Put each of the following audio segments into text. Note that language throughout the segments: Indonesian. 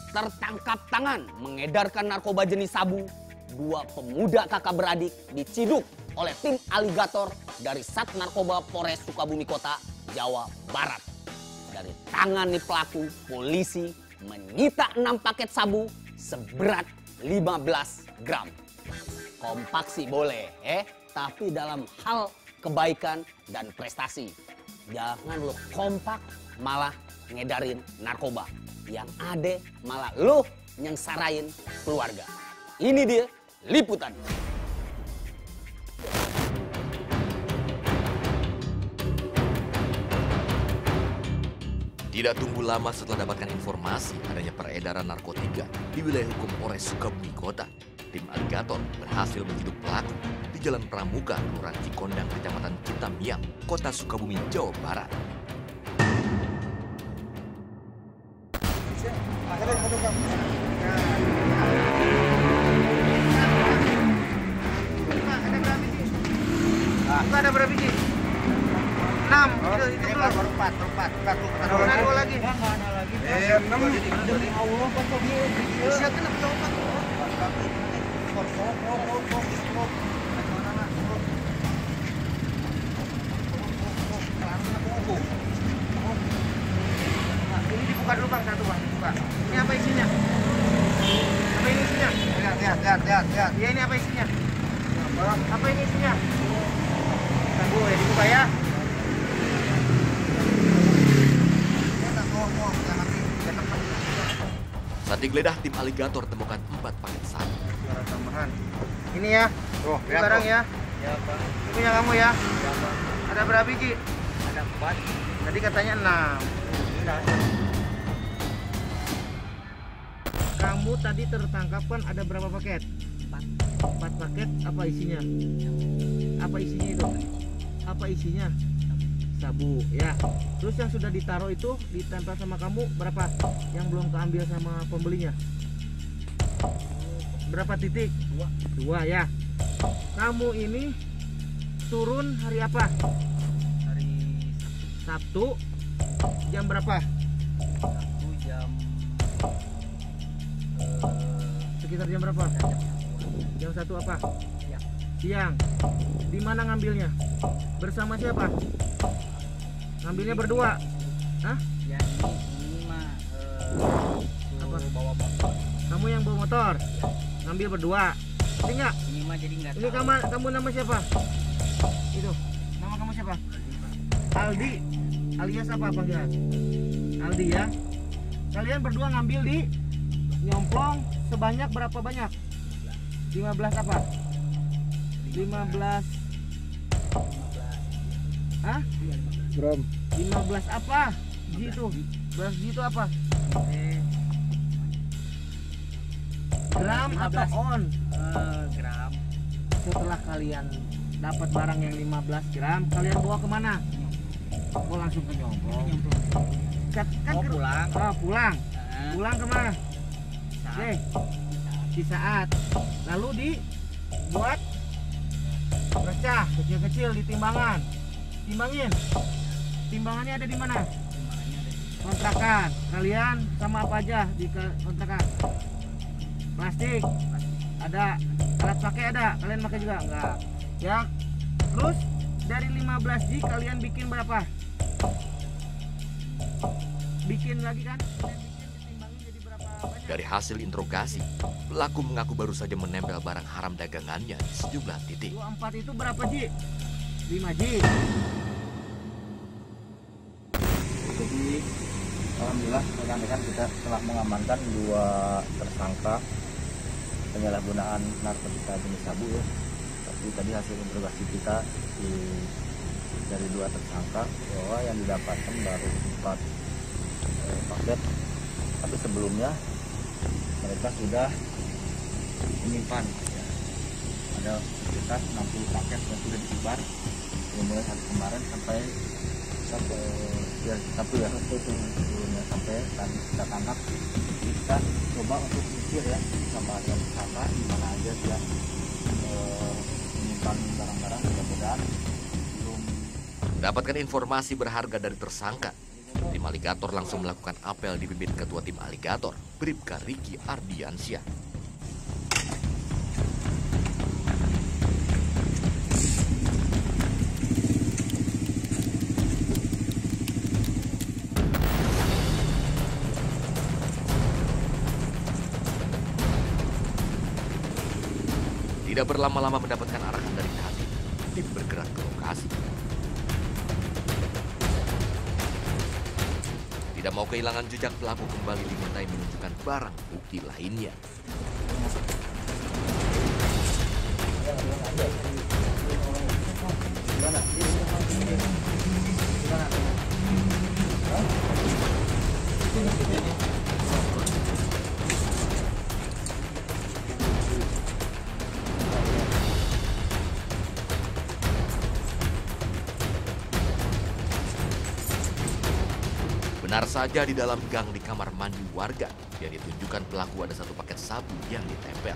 tertangkap tangan mengedarkan narkoba jenis sabu. Dua pemuda kakak beradik diciduk oleh tim aligator dari Sat Narkoba Polres Sukabumi Kota, Jawa Barat. Dari tangan nih pelaku, polisi menyita 6 paket sabu seberat 15 gram. Kompak sih boleh, tapi dalam hal kebaikan dan prestasi. Jangan lo kompak malah ngedarin narkoba. Yang ada malah lo nyengsarain keluarga. Ini dia liputan. Tidak tunggu lama setelah dapatkan informasi adanya peredaran narkotika di wilayah hukum Polres Sukabumi Kota, tim aligator berhasil menciduk pelaku di Jalan Pramuka, Kelurahan Cikondang, Kecamatan Citamiang, Kota Sukabumi, Jawa Barat. Ada berapa biji? 6. Itu baru 4. Ada 2 lagi. Enggak ada lagi. 6. Allah kok dia. Siapa nak coba? Ini dibuka dulu Bang, satu Bang, dibuka. Ini apa isinya? Apa ini isinya? Lihat. Ya ini apa isinya? Apa ini isinya? Tunggu ya, dibuka ya. Saat digeledah, tim aligator temukan 4 paket sabu. Barang tambahan. Ini ya. Ini barang ya. Ya, Pak. Ini punya kamu ya. Ya, Pak. Ada berapa biji? Ada 4. Tadi katanya 6. Kamu tadi tertangkap kan ada berapa paket? 4 paket. Apa isinya? Apa isinya itu? Apa isinya? Sabu ya. Terus yang sudah ditaruh itu ditempel sama kamu berapa? Yang belum keambil sama pembelinya? Berapa titik? 2 ya. Kamu ini turun hari apa? Hari Sabtu. Jam berapa? Sabtu jam sekitar jam berapa? Jam 1 apa? Siang. Di mana ngambilnya? Bersama siapa? Ngambilnya berdua? Hah? Ya ini mah Apa? bawa motor. Kamu yang bawa motor? Ya. Ngambil berdua? Ini enggak? Ini mah jadi nggak Ini tahu. kamu nama siapa? Itu. Nama kamu siapa? Aldi. Alias apa panggilan? Aldi ya. Kalian berdua ngambil di nyomplong sebanyak berapa banyak? 15 apa? 15. Hah? Gram. 15 apa? Ji itu. 15 ji itu apa? Gram atau on? Gram. Setelah kalian dapat barang yang 15 gram, kalian bawa kemana? Oh langsung ke nyomplong. Kan Pulang. Oh, pulang. Pulang kemana? Oke. Di saat. Lalu dibuat pecah kecil-kecil di timbangan. Timbangin. Timbangannya ada di mana? Kontrakan. Kalian sama apa aja di kontrakan? Plastik. Ada. Alat pakai ada. Kalian pakai juga enggak? Ya. Terus dari 15 G kalian bikin berapa? Bikin lagi kan? Kalian bikin ditimbangin jadi berapa banyak? Dari hasil interogasi, pelaku mengaku baru saja menempel barang haram dagangannya di sejumlah titik. 24 itu berapa Ji? 5 Ji. Jadi alhamdulillah rekan-rekan kita telah mengamankan 2 tersangka penyalahgunaan narkotika jenis sabu ya. Tapi tadi hasil interogasi kita dari 2 tersangka bahwa yang didapatkan baru 4 paket. Tapi sebelumnya mereka sudah menyimpan ya. Ada sekitar 60 paket yang sudah disebar mulai hari kemarin sampai ya satu ya sebelumnya sampai tadi kita tangkap. Kita coba untuk mikir ya sama yang tersangka di mana aja dia menyimpan barang-barang, mudah-mudahan belum. Mendapatkan informasi berharga dari tersangka, tim tim Aligator langsung melakukan apel dipimpin Ketua Tim Aligator, Bribka Riki Ardiansyah. Tidak berlama-lama mendapatkan arahan dari Kadif, tim bergerak ke lokasi. Tidak mau kehilangan jejak, pelaku kembali dimintai menunjukkan barang bukti lainnya. Benar saja, di dalam gang di kamar mandi warga yang ditunjukkan pelaku ada satu paket sabu yang ditempel.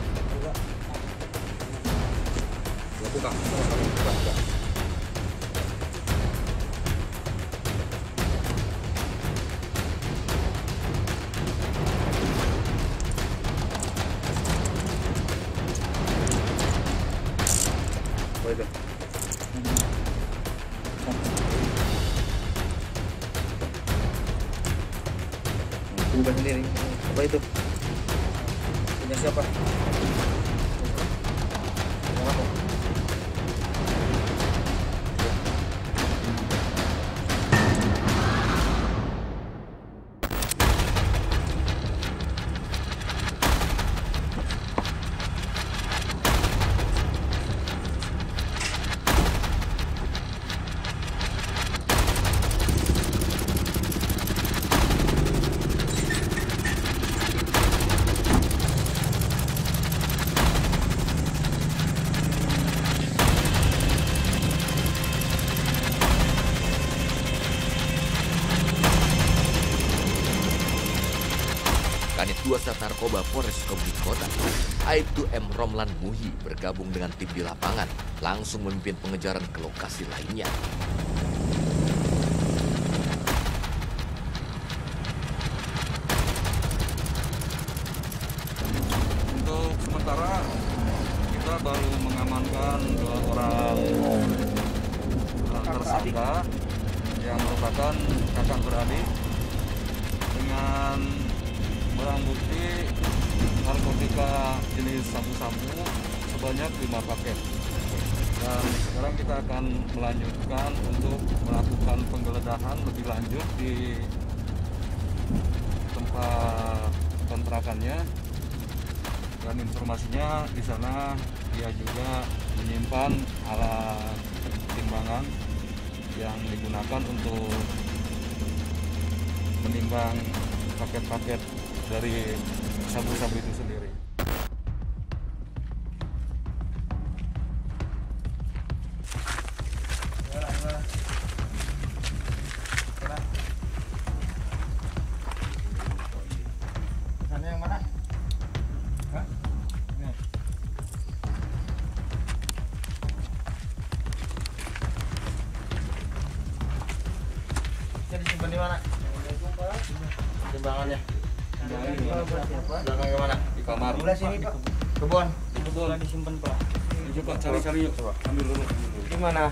Bukan sendiri. Apa itu? Punya siapa? Punya kamu? Kanit 2 Sat Narkoba Polres Sukabumi Kota, Aibtu M. Romlan Muhi bergabung dengan tim di lapangan, langsung memimpin pengejaran ke lokasi lainnya. Untuk sementara kita baru mengamankan 2 orang tersangka yang merupakan kakak beradik dengan barang bukti narkotika jenis sabu-sabu sebanyak 5 paket. Dan sekarang kita akan melanjutkan untuk melakukan penggeledahan lebih lanjut di tempat kontrakannya. Dan informasinya di sana dia juga menyimpan alat timbangan yang digunakan untuk menimbang paket-paket dari sabu-sabu itu sendiri. Sana yang mana? Hah? Ini. Jadi disimpan di mana? Timbangannya. Belakang ke mana? Di kamar. Sebelah sini, Pak. Kebun. Di kebun disimpan, Pak. Coba cari-cari yuk, coba. Ambil dulu. Di mana?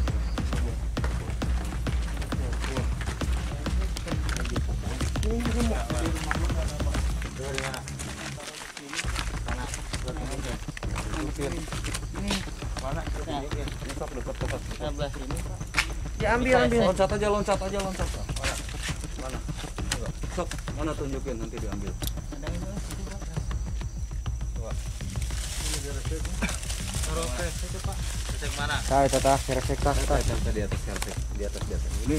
Mana? Sebelah sini, Pak. Ya ambil. Loncat aja. Mana? Sok, mana tunjukin nanti diambil. Coba. Itu, Pak. Cek mana? Di atas. Ini.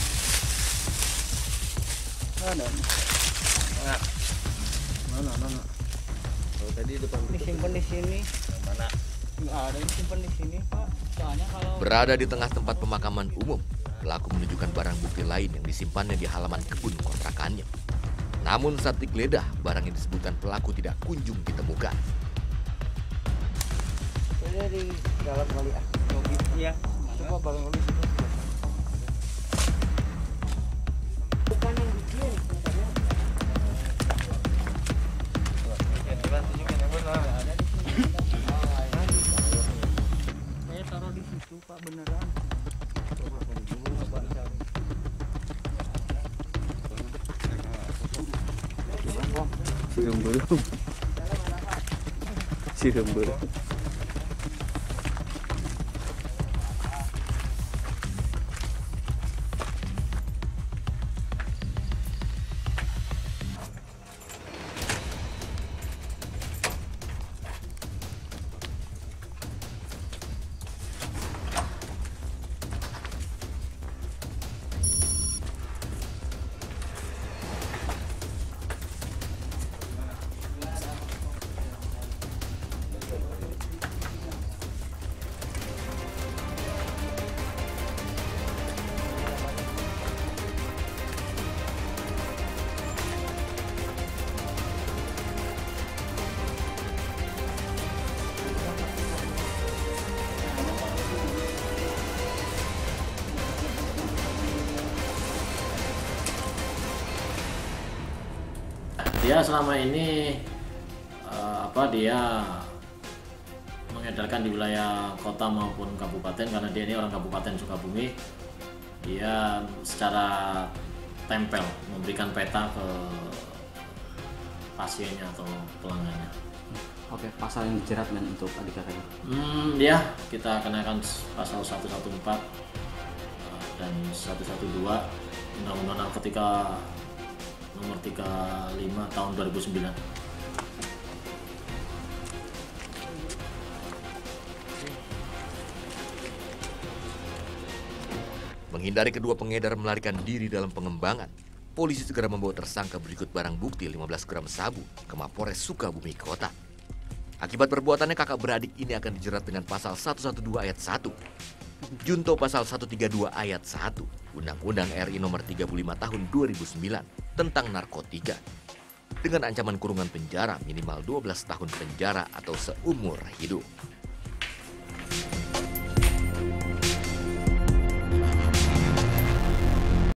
Mana? Oh, tadi depan Disimpan di sini. mana? Nggak ada yang simpan di sini, Pak. Soalnya kalau Berada di tengah tempat pemakaman umum, pelaku menunjukkan barang bukti lain yang disimpannya di halaman kebun kontrakannya. Namun saat digeledah, barang yang disebutkan pelaku tidak kunjung ditemukan. Ini di dalam kali ah. iya. Coba barang oli situ. Sirum belum. Dia selama ini dia mengedarkan di wilayah kota maupun kabupaten, karena dia ini orang Kabupaten Sukabumi. Dia secara tempel memberikan peta ke pasiennya atau pelanggannya. Oke, pasal yang dijerat men untuk adik kakaknya? Ya, kita kenakan pasal 114 dan 112 Undang-Undang Narkotika nomor 35 tahun 2009. Menghindari kedua pengedar melarikan diri dalam pengembangan, polisi segera membawa tersangka berikut barang bukti 15 gram sabu ke Mapores Sukabumi Kota. Akibat perbuatannya, kakak beradik ini akan dijerat dengan pasal 112 ayat 1, junto pasal 132 ayat 1, Undang-Undang RI nomor 35 tahun 2009 tentang narkotika, dengan ancaman kurungan penjara minimal 12 tahun penjara atau seumur hidup.